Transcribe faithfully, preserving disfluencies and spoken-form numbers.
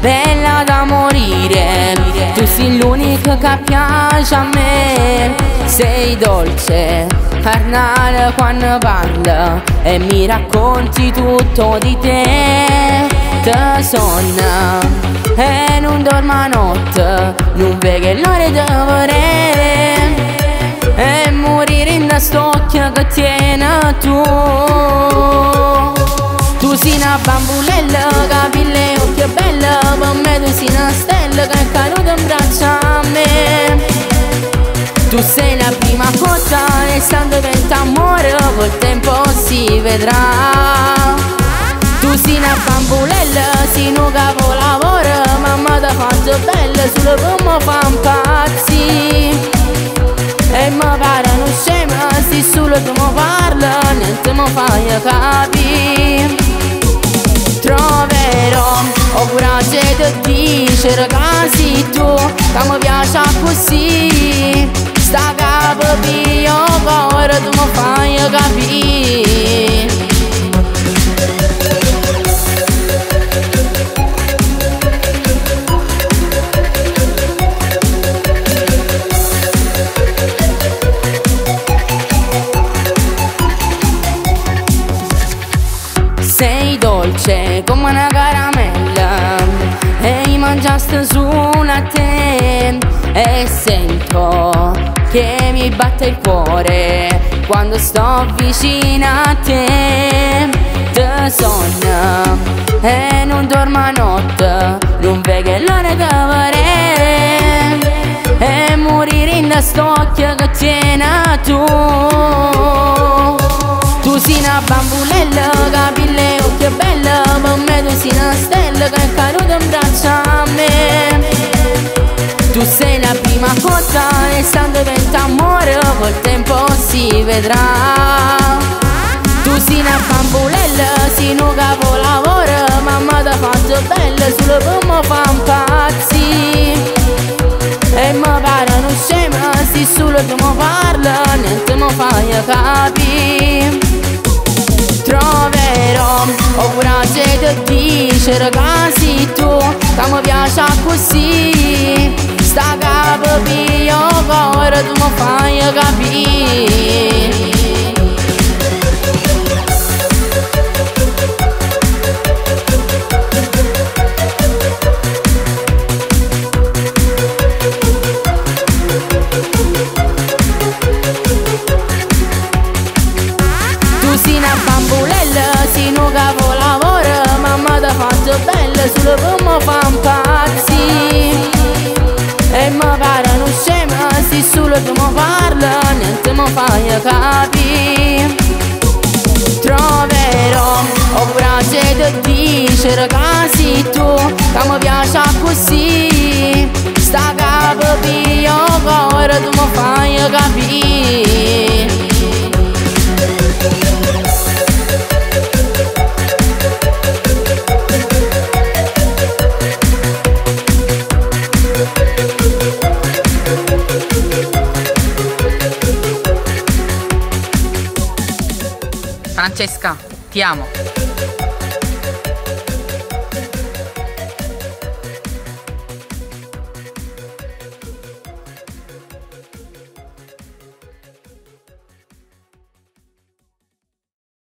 bella da morire. Tu sei l'unica che piace a me. Sei dolce, carnale quando parla e mi racconti tutto di te. Te sonna e non dormo a notte, non vedo l'ora di vedere e morire in st'occhio che tieni tu. Tu sei una bambulella, capille e occhio bella, per me tu sei una stella che è caduta in braccio a me. Tu sei la prima cosa e stando diventa amore, col tempo si vedrà. Tu sei una bambulella, sei un capolavoro, mamma ti ha fatto bella, solo per me fa impazzi. E mi pare non scema, se solo tu mi parla, niente mi fai capire. Troverò ho coraggio di dire che sei tu, che mi piace così. Sta capo mio cuore tu mi fai capire. Sei dolce come una caramella e mangiaste su una te. E sento che mi batte il cuore quando sto vicina a te. Te sogno e non dormo a notte, non vedo l'ora di vedere e morire in st'occhio che tieni tu. Tu sei una bambulella, capille e occhio bella, per me tu sei una stella che è caduta in braccio a me. Tu sei la prima cosa e stando diventa amore, col tempo si vedrà. Tu sei una bambulella, sei un capolavoro, mamma ti ha fatto bella, solo per me fa impazzi. E mi pare non scema, se solo tu mi parla, niente mi fai capire. Troverò ho coraggio di dire che sei tu, che mi piace così. Sta capo mio cuore tu mi fai capire. Tu sei una bambulella, sei un capolavoro, mamma ti ha fatto bella, solo per me fa impazzi. E mi pare non scema, se solo tu mi parla, niente mi fai capire. Troverò ho coraggio di dire che sei tu, che mi piace così. Sta capo mio cuore tu mi fai capire. Francesca, ti amo.